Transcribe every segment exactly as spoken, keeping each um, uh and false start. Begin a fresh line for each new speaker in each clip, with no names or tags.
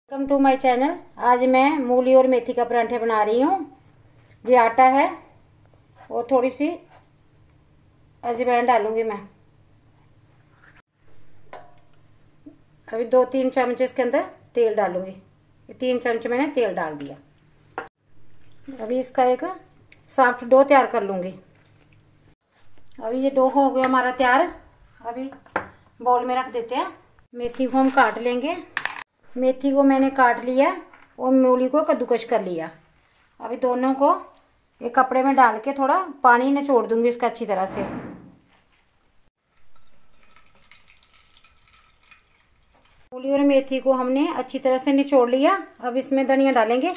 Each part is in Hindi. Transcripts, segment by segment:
Welcome to my channel. आज मैं मूली और मेथी का परांठे बना रही हूँ। ये आटा है और थोड़ी सी अजवाइन डालूंगी मैं। अभी दो तीन चम्मच इसके अंदर तेल डालूंगी। ये तीन चम्मच मैंने तेल डाल दिया। अभी इसका एक सॉफ्ट डो तैयार कर लूंगी। अभी ये डो हो गया हमारा तैयार। अभी बाउल में रख देते हैं। मेथी को हम काट लेंगे। मेथी को मैंने काट लिया और मूली को कद्दूकस कर लिया। अभी दोनों को एक कपड़े में डाल के थोड़ा पानी निचोड़ दूंगी इसका अच्छी तरह से। मूली और मेथी को हमने अच्छी तरह से निचोड़ लिया। अब इसमें धनिया डालेंगे।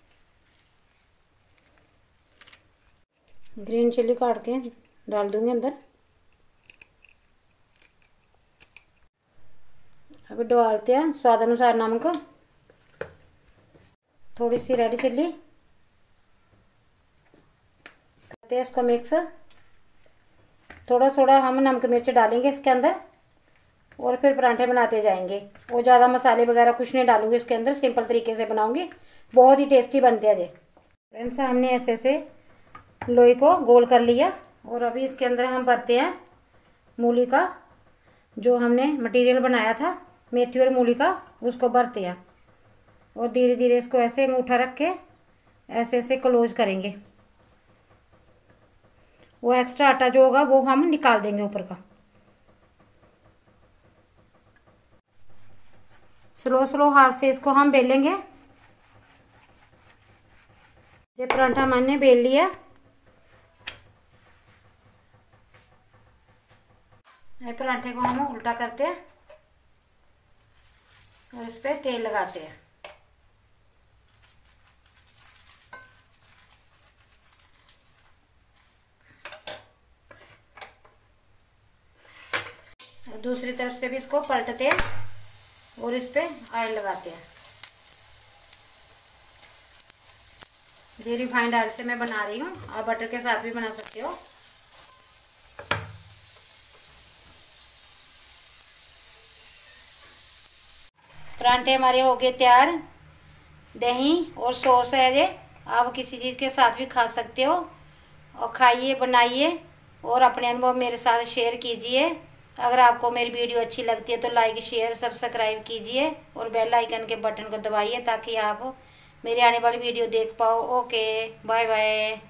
ग्रीन चिल्ली काट के डाल दूंगी अंदर। अभी डालते हैं स्वाद अनुसार नमक, थोड़ी सी रेड चिल्ली, करते हैं इसको मिक्स। थोड़ा थोड़ा हम नमक मिर्च डालेंगे इसके अंदर और फिर परांठे बनाते जाएंगे। वो ज़्यादा मसाले वगैरह कुछ नहीं डालूंगी इसके अंदर, सिंपल तरीके से बनाऊंगी। बहुत ही टेस्टी बनते हैं ये फ्रेंड्स। हमने ऐसे से लोई को गोल कर लिया और अभी इसके अंदर हम भरते हैं मूली का जो हमने मटेरियल बनाया था मेथी और मूली का, उसको भरते हैं और धीरे धीरे इसको ऐसे अंगूठा रख के ऐसे ऐसे क्लोज करेंगे। वो एक्स्ट्रा आटा जो होगा वो हम निकाल देंगे ऊपर का। स्लो स्लो हाथ से इसको हम बेलेंगे। ये परांठा मैंने बेल लिया। ये परांठे को हम उल्टा करते हैं और इस पे तेल लगाते हैं। और दूसरी तरफ से भी इसको पलटते हैं और इस पे ऑयल लगाते हैं। ये रिफाइंड ऑयल से मैं बना रही हूँ, आप बटर के साथ भी बना सकते हो। परांठे हमारे हो गए तैयार। दही और सॉस है ये, आप किसी चीज़ के साथ भी खा सकते हो। और खाइए, बनाइए और अपने अनुभव मेरे साथ शेयर कीजिए। अगर आपको मेरी वीडियो अच्छी लगती है तो लाइक शेयर सब्सक्राइब कीजिए और बेल आइकन के बटन को दबाइए ताकि आप मेरी आने वाली वीडियो देख पाओ। Okay, bye bye.